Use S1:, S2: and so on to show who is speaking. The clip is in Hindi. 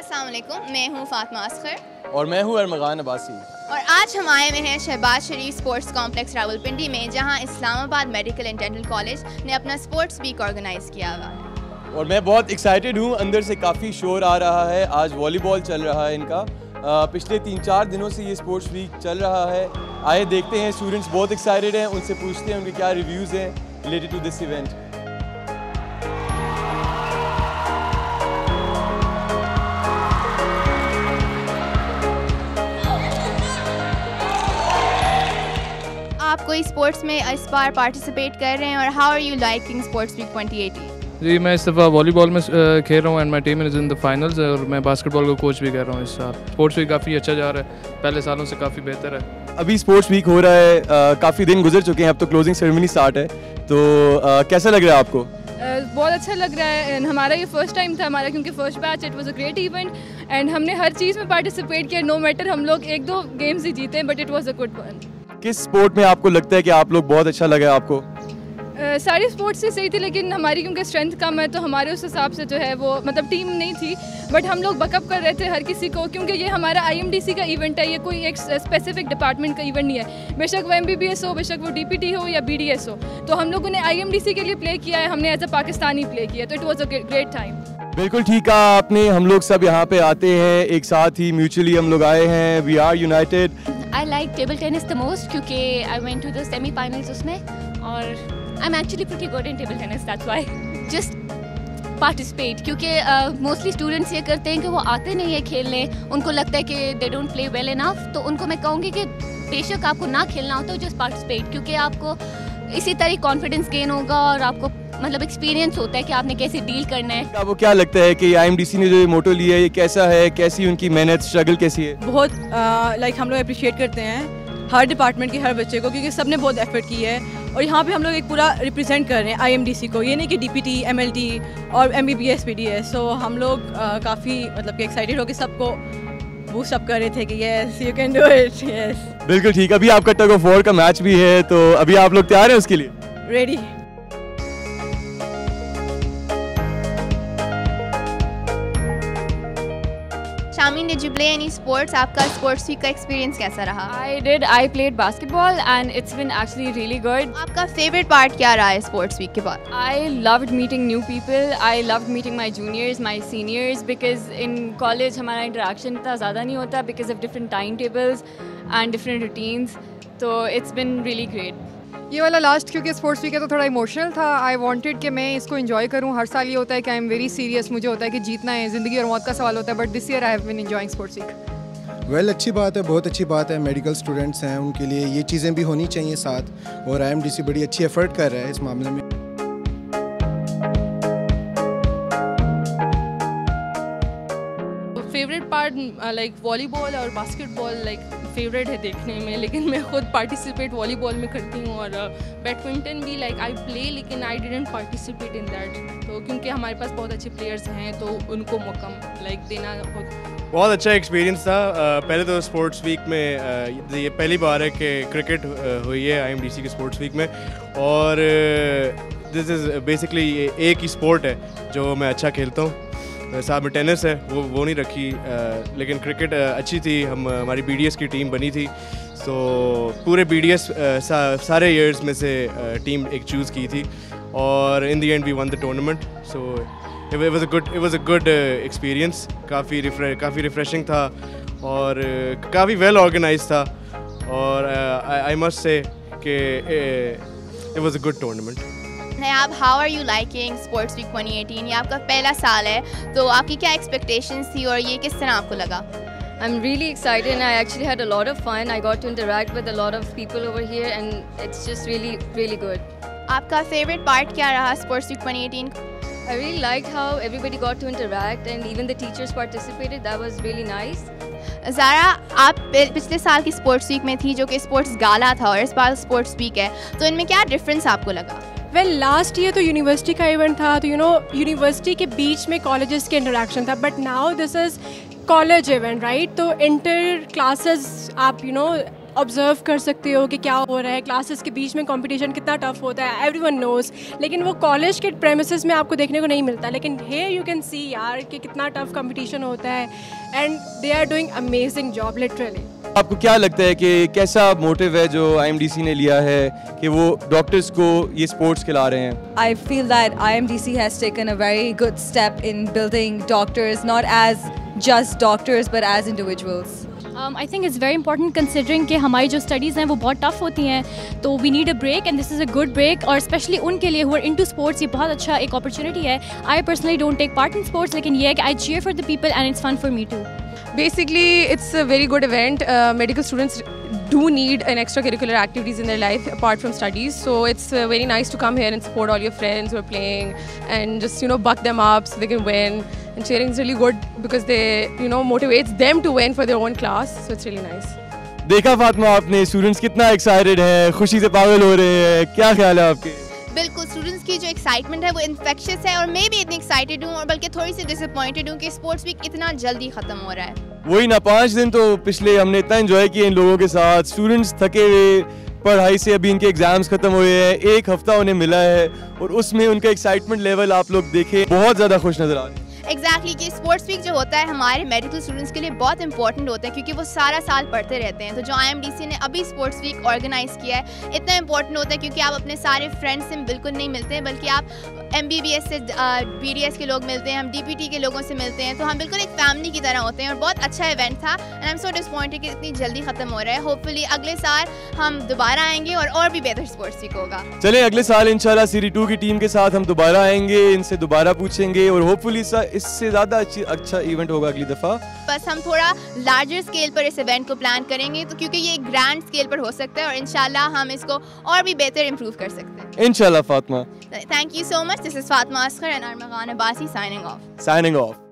S1: अस्सलाम वालेकुम, मैं हूँ फातिमा असगर
S2: और मैं हूँ अरमगान अब्बासी
S1: और आज हम आए हुए हैं शहबाज शरीफ स्पोर्ट्स कॉम्प्लेक्स रावलपिंडी में, जहाँ Islamabad medical and dental college ने अपना स्पोर्ट्स वीक ऑर्गेनाइज किया हुआ है।
S2: और मैं बहुत एक्साइटेड हूँ। अंदर से काफ़ी शोर आ रहा है। आज वॉलीबॉल चल रहा है इनका। पिछले 3-4 दिनों से ये स्पोर्ट्स वीक चल रहा है। आए देखते हैं, स्टूडेंट्स बहुत एक्साइटेड हैं, उनसे पूछते हैं उनके क्या रिव्यूज़ हैं रिलेटेड टू दिस इवेंट।
S1: आप कोई स्पोर्ट्स में इस बार पार्टिसिपेट कर रहे हैं और how are you liking sports week 2018?
S3: जी, मैं इस दफ़ा वॉलीबॉल में खेल रहा हूँ and my team is in the finals, और मैं बास्केटबॉल को कोच भी कर रहा हूँ इस साल। स्पोर्ट्स वीक काफ़ी अच्छा जा रहा है, पहले सालों से काफ़ी बेहतर है।
S2: अभी स्पोर्ट्स वीक हो रहा है, काफ़ी दिन गुजर चुके हैं, अब तो क्लोजिंग सेरेमनी स्टार्ट है, तो कैसा लग रहा है आपको?
S4: बहुत अच्छा लग रहा है। एंड हमारा ये फर्स्ट टाइम था हमारा, क्योंकि first batch it was a great event and हमने हर चीज़ में पार्टिसिपेट किया। नो मैटर हम लोग 1-2 गेम्स ही जीते, but it was a good one.
S2: किस स्पोर्ट में आपको लगता है कि आप लोग बहुत अच्छा लगा आपको?
S4: सारी स्पोर्ट्स से सही थी, लेकिन हमारी क्योंकि स्ट्रेंथ कम है तो हमारे उस हिसाब से जो है वो मतलब टीम नहीं थी, बट हम लोग बैकअप कर रहे थे हर किसी को, क्योंकि ये हमारा IMDC का इवेंट है, ये कोई एक स्पेसिफिक डिपार्टमेंट का इवेंट नहीं है। बेशक वो MBBS हो, बेशक वो DPT हो या BDS हो, तो हम लोगों ने IMDC के लिए प्ले किया है, हमने एज अ पाकिस्तानी प्ले किया, तो it was a great time.
S2: बिल्कुल ठीक कहा आपने। हम लोग सब यहाँ पे आते हैं एक साथ ही, म्यूचुअली हम लोग आए हैं, we are united.
S5: I like table tennis the most क्योंकि I went to the semi-finals उसमें, और I'm actually pretty good in table tennis, that's why. Just participate क्योंकि mostly students ये करते हैं कि वो आते नहीं है खेलने, उनको लगता है कि they don't play well enough, तो उनको मैं कहूँगी कि बेशक आपको ना खेलना हो तो just participate, क्योंकि आपको इसी तरह कॉन्फिडेंस गेन होगा और आपको मतलब एक्सपीरियंस होता है कि आपने कैसे डील करना है।
S2: आपको क्या लगता है कि IMDC ने जो मोटो लिया है ये कैसा है, कैसी उनकी मेहनत स्ट्रगल कैसी है?
S6: बहुत लाइक हम लोग अप्रिशिएट करते हैं हर डिपार्टमेंट के हर बच्चे को, क्योंकि सबने बहुत एफर्ट की है और यहाँ पे हम लोग एक पूरा रिप्रेजेंट कर रहे हैं IMDC को, ये नहीं कि DPT, MLT और MBBS PDS। सो हम लोग काफ़ी मतलब कि एक्साइटेड होकर सबको बूस्ट अप कर रहे थे कि yes you can do it. Yes
S2: बिल्कुल ठीक। अभी आपका टग ऑफ वॉर का मैच भी है, तो अभी आप लोग तैयार हैं उसके लिए?
S6: Ready.
S1: Shameen, did you play any sports? आपका स्पोर्ट्स वीक का एक्सपीरियंस कैसा रहा?
S7: I played basketball and it's been actually really good.
S1: आपका फेवरेट पार्ट क्या रहा है स्पोर्ट्स वीक के बाद?
S7: I loved meeting new people. I loved meeting my juniors, my seniors, because in college हमारा interaction इतना ज़्यादा नहीं होता because of different timetables and different routines. So it's been really great.
S8: ये वाला लास्ट क्योंकि स्पोर्ट्स वीक है तो थोड़ा इमोशनल था। आई वांटेड कि मैं इसको एंजॉय करूं। हर साल ये होता है कि आई एम वेरी सीरियस, मुझे होता है कि जीतना है, ज़िंदगी और मौत का सवाल होता है, but this year I have been enjoying sports week.
S9: Well अच्छी बात है, बहुत अच्छी बात है। मेडिकल स्टूडेंट्स हैं, उनके लिए ये चीज़ें भी होनी चाहिए साथ, और IMDC बड़ी अच्छी एफर्ट कर रहा है इस मामले में।
S6: फेवरेट पार्ट लाइक वॉलीबॉल और बास्केटबॉल लाइक फेवरेट है देखने में, लेकिन मैं खुद पार्टिसिपेट वॉलीबॉल में करती हूँ, और बैडमिंटन भी लाइक आई प्ले, लेकिन I didn't participate in that, तो क्योंकि हमारे पास बहुत अच्छे प्लेयर्स हैं तो उनको मौका लाइक देना
S10: बहुत अच्छा एक्सपीरियंस था। पहले तो स्पोर्ट्स वीक में ये पहली बार है कि क्रिकेट हुई है IMDC के स्पोर्ट्स वीक में, और दिस इज़ बेसिकली एक ही स्पोर्ट है जो मैं अच्छा खेलता हूँ। साथ में टेनिस है, वो नहीं रखी, लेकिन क्रिकेट अच्छी थी। हमारी BDS की टीम बनी थी, सो पूरे BDS सारे ईयर्स में से टीम एक चूज़ की थी, और in the end we won the tournament. So it was a good experience. काफ़ी रिफ्रेशिंग था और काफ़ी वेल ऑर्गेनाइज था, और आई मस्ट से कि it was a good tournament.
S1: आप how are you liking sports week 2018? ये आपका पहला साल है, तो आपकी क्या एक्सपेक्टेशंस थी और ये किस तरह आपको लगा?
S7: I'm really excited and I actually had a lot of fun. I got to interact with a lot of people over here and it's just really, really good.
S1: आपका फेवरेट पार्ट क्या रहा sports week 2018?
S7: I really liked how everybody got to interact and even the teachers participated. That was really nice.
S1: Zara, आप पिछले साल की स्पोर्ट्स वीक में थी जो कि स्पोर्ट्स गाला था, और इस बार स्पोर्ट्स वीक है, तो इनमें क्या डिफरेंस आपको लगा?
S11: वेल लास्ट ईयर तो यूनिवर्सिटी का इवेंट था, तो यूनिवर्सिटी के बीच में कॉलेजेस के इंटरेक्शन था, but now this is college event right, तो इंटर क्लासेस आप ऑब्जर्व कर सकते हो कि क्या हो रहा है, क्लासेस के बीच में कंपटीशन कितना टफ होता है, एवरीवन नोज, लेकिन वो कॉलेज के प्रेमिसेस में आपको देखने को नहीं मिलता, लेकिन हियर यू कैन सी यार कि कितना टफ कंपटीशन होता है and they are doing amazing job literally.
S2: आपको क्या लगता है कि कैसा मोटिव है जो IMDC ने लिया है कि वो डॉक्टर्स को ये स्पोर्ट्स खिला रहे हैं?
S12: I feel that IMDC has taken a very good step in building doctors, not as just doctors but as individuals.
S13: I think it's very important considering कि हमारी जो स्टडीज़ हैं वो बहुत टफ होती हैं, तो we need a break and this is a good break, और स्पेशली उनके लिए who are into sports ये बहुत अच्छा एक अपॉर्चुनिटी है। I personally don't take part in sports, लेकिन ये है कि I cheer for the people and it's fun for me too.
S14: Basically, it's a very good event. Medical students do need an extracurricular activities in their life apart from studies. So it's very nice to come here and support all your friends who are playing and just, buck them up so they can win. And cheering is really good because they, motivates them to win for their own class. So it's really nice.
S2: देखा फातिमा आपने स्टूडेंट्स कितना एक्साइटेड हैं, खुशी से पागल हो रहे हैं, क्या ख्याल है आपके?
S1: बिल्कुल, स्टूडेंट्स की जो एक्साइटमेंट है वो इन्फेक्शियस है और मैं भी इतनी एक्साइटेड हूँ और बल्कि थोड़ी सी डिसअपॉइंटेड हूँ कि स्पोर्ट्स वीक इतना जल्दी ख़त्म हो रहा है।
S2: वही ना, 5 दिन तो पिछले हमने इतना एंजॉय किया इन लोगों के साथ, स्टूडेंट्स थके हुए पढ़ाई से, अभी इनके एग्जाम्स खत्म हुए हैं, 1 हफ्ता उन्हें मिला है और उसमें उनका एक्साइटमेंट लेवल आप लोग देखें, बहुत ज़्यादा खुश नज़र आ रहे हैं।
S1: एग्जैक्टली कि स्पोर्ट्स वीक जो होता है हमारे मेडिकल स्टूडेंट्स के लिए बहुत इंपॉर्टेंट होता है क्योंकि वो सारा साल पढ़ते रहते हैं। तो जो IMDC ने अभी स्पोर्ट्स वीक ऑर्गेनाइज़ किया है इतना इंपॉर्टेंट होता है क्योंकि आप अपने सारे फ्रेंड्स से बिल्कुल नहीं मिलते हैं, बल्कि आप MBBS से BDS के लोग मिलते हैं, हम DPT के लोगों से मिलते हैं, तो हम बिल्कुल एक फैमिली की तरह होते हैं और बहुत अच्छा इवेंट था and I am so disappointed कि इतनी जल्दी ख़त्म हो रहा है। होपफुली अगले साल हम दोबारा आएंगे और भी बेहतर स्पोर्ट्स वीक होगा।
S2: चलें, अगले साल इंशाल्लाह सीरीज 2 की टीम के साथ हम दोबारा आएंगे, इनसे दोबारा पूछेंगे और होपफुली इससे ज़्यादा अच्छा इवेंट होगा अगली दफ़ा।
S1: बस हम थोड़ा लार्जर स्केल पर इस इवेंट को प्लान करेंगे तो क्योंकि ये एक ग्रैंड स्केल पर हो सकता है और इंशाल्लाह हम इसको और भी बेहतर इम्प्रूव कर सकते हैं
S2: इंशाल्लाह। Fatima,
S1: thank you so much. This is Fatima Asghar and Armaghan Abbasi signing of.